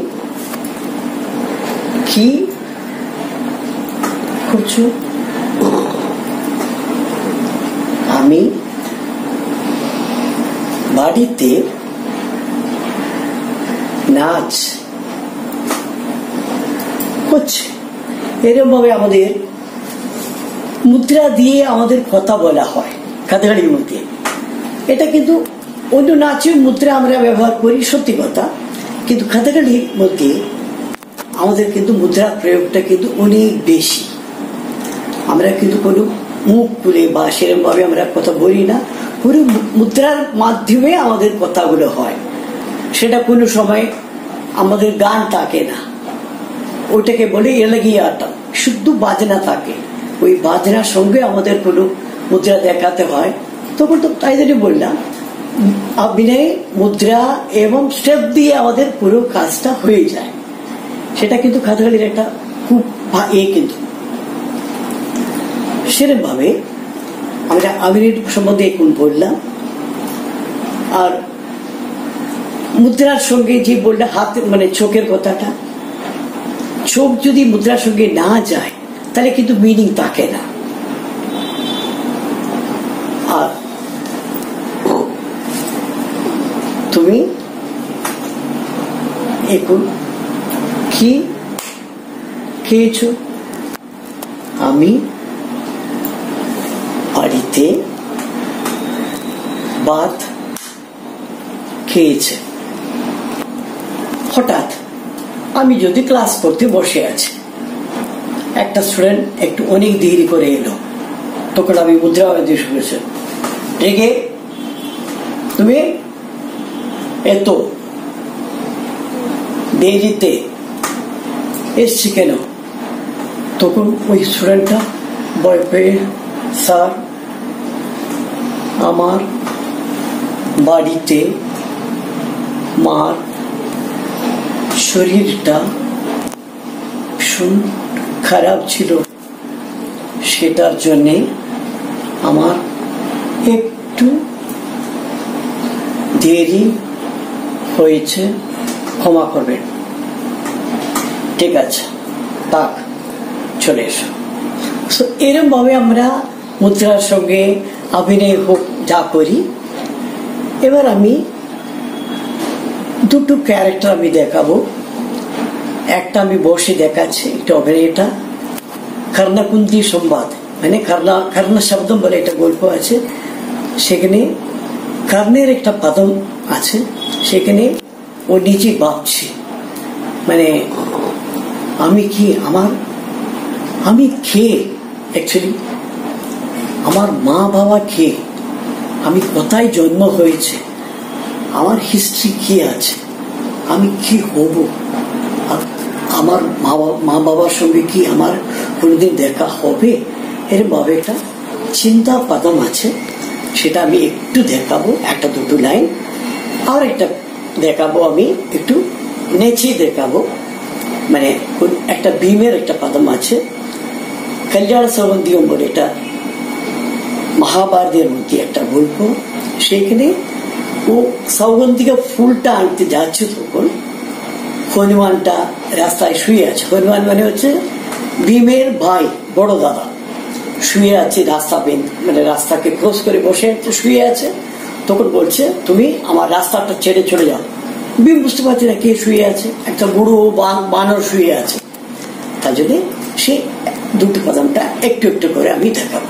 কি করছো? আমি বাড়িতে নাচ করছি। এরকম ভাবে আমাদের মুদ্রা দিয়ে আমাদের কথা বলা হয় কাথাকালির মধ্যে। এটা কিন্তু অন্য নাচের মুদ্রা আমরা ব্যবহার করি, সত্যি কথা, কিন্তু কাথাকালির মধ্যে আমাদের কিন্তু মুদ্রার প্রয়োগটা কিন্তু অনেক বেশি। আমরা কিন্তু কোনো মুখ খুলে বা সেরকম ভাবে আমরা কথা বলি না, পুরো মুদ্রার মাধ্যমে আমাদের কথাগুলো হয়। সেটা কোনো সময় আমাদের গান থাকে না, ওইটাকে বলে এলাগিয়াটা, শুদ্ধ বাজনা থাকে, ওই বাজনার সঙ্গে আমাদের কোনো মুদ্রা দেখাতে হয়। তখন তো তাই জন্য বললাম অভিনয় মুদ্রা এবং স্টেপ দিয়ে আমাদের পুরো কাজটা হয়ে যায়। সেটা কিন্তু কাথাকালির একটা খুব কিন্তু সেরকম ভাবে আমরা অভিনয় সম্বন্ধে এখন বললাম। আর মুদ্রার সঙ্গে যে বললাম হাত মানে চোখের কথাটা, চোখ যদি মুদ্রার সঙ্গে না যায় তাহলে কিন্তু মিনিং থাকে না। আর তুমি এখন কি খেয়েছো? আমি বাড়িতে ভাত খেয়েছে। হঠাৎ আমি যদি ক্লাস করতে বসে আছি, একটা স্টুডেন্ট একটু অনেক দেরি করে এলো, তখন আমি মুদ্রা দিয়ে শুনেছি, রেগে তুমি এত দেরিতে এসছি কেন? তখন ওই স্টুডেন্টটা ভয় পেয়ে, স্যার আমার বাড়িতে মার শরীরটা ভীষণ খারাপ ছিল, সেটার জন্যে আমার একটু দেরি হয়েছে, ক্ষমা করবেন। ঠিক আছে, তাক চলে এসো। এরকম ভাবে আমরা মুদ্রার সঙ্গে অভিনয় হোক যা করি। এবার আমি দুটো ক্যারেক্টার আমি দেখাবো। একটা আমি বসে দেখাচ্ছি, একটা অভিনয়টা কর্ণকুন্তি সংবাদ, মানে কর্ণ শব্দম বলে একটা গল্প আছে। সেখানে কর্ণের একটা পদম আছে, সেখানে ও নিজে ভাবছে, মানে আমি খেয়ে অ্যাকচুয়ালি আমার মা বাবা খেয়ে আমি কোথায় জন্ম হয়েছে, আমার হিস্ট্রি কি আছে, আমি কি হব, আমার মা বাবার সঙ্গে কি আমার কোনোদিন দেখা হবে, এরকম ভাবে একটা চিন্তা পদম আছে। সেটা আমি একটু দেখাবো, একটা দুটো লাইন। আর একটা দেখাবো আমি একটু নেচে দেখাবো, মানে একটা ভীমের একটা পদম আছে, কল্যাণ সৌগন্ধিকম বলে, এটা মহাভারতের মধ্যে একটা গল্প। সেখানে ও সৌগন্ধিকা ফুলটা আনতে যাচ্ছে, তখন হনুমানটা রাস্তায় শুয়ে আছে। হনুমান মানে হচ্ছে ভীমের ভাই, বড় দাদা, শুয়ে আছে রাস্তা মানে রাস্তাকে ক্রস করে বসে শুয়ে আছে। তখন বলছে, তুমি আমার রাস্তাটা ছেড়ে চলে যাও। ভীম বুঝতে পারছে না কে শুয়ে আছে, একটা বুড়ো বানর শুয়ে আছে। তার জন্য সে দুটো পদমটা একটু একটু করে আমি দেখাবো।